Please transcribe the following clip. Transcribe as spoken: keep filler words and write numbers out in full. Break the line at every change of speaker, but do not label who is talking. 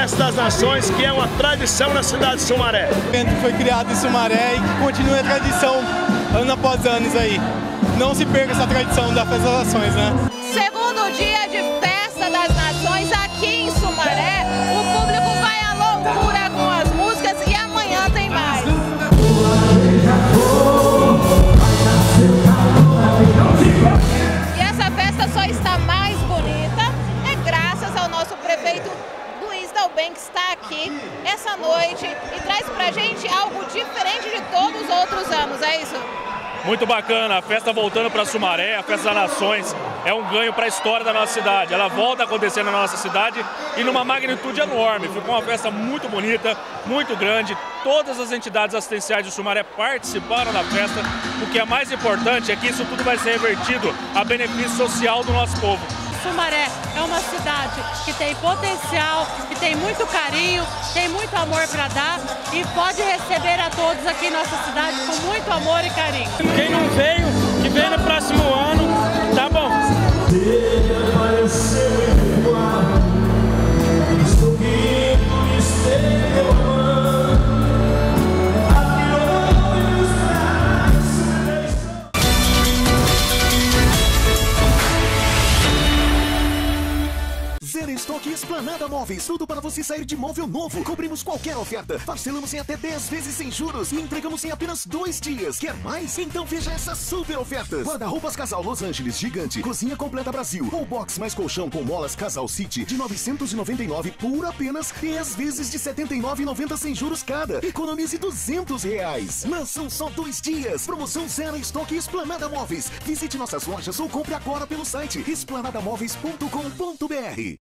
Festa das Nações, que é uma tradição na cidade de Sumaré.
O evento foi criado em Sumaré e continua a tradição ano após ano aí. Não se perca essa tradição da Festa das Nações, né?
Segundo dia de Festa das Nações aqui em Sumaré, o público vai à loucura com as músicas e amanhã tem mais. E essa festa só está mais bonita é graças ao nosso prefeito Luiz Dalben, que está aqui essa noite e traz pra gente algo diferente de todos os outros anos, é isso?
Muito bacana, a festa voltando para Sumaré, a Festa das Nações é um ganho para a história da nossa cidade. Ela volta a acontecer na nossa cidade e numa magnitude enorme. Ficou uma festa muito bonita, muito grande. Todas as entidades assistenciais de Sumaré participaram da festa. O que é mais importante é que isso tudo vai ser revertido a benefício social do nosso povo.
Sumaré é uma cidade que tem potencial, que tem muito carinho, tem muito amor para dar e pode receber a todos aqui em nossa cidade com muito amor e carinho.
Quem não veio, que vem no próximo ano, tá bom?
Zero Estoque Esplanada Móveis. Tudo para você sair de móvel novo. Cobrimos qualquer oferta. Parcelamos em até dez vezes sem juros. E entregamos em apenas dois dias. Quer mais? Então veja essas super ofertas. Guarda-roupas Casal Los Angeles Gigante. Cozinha completa Brasil. Ou box mais colchão com molas Casal City de novecentos e noventa e nove por apenas dez vezes de setenta e nove reais e noventa centavos sem juros cada. Economize duzentos reais. Mas são só dois dias. Promoção Zero Estoque Esplanada Móveis. Visite nossas lojas ou compre agora pelo site esplanada móveis ponto com ponto br.